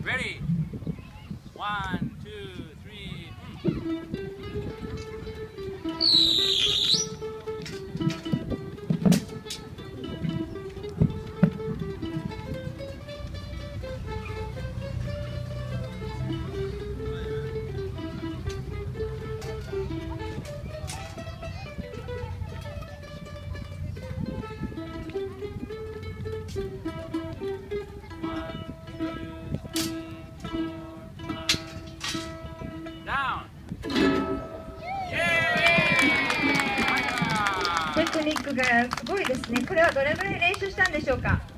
Ready? 1, 2, 3. テクニックがすごいですね。これはどれぐらい練習したんでしょうか？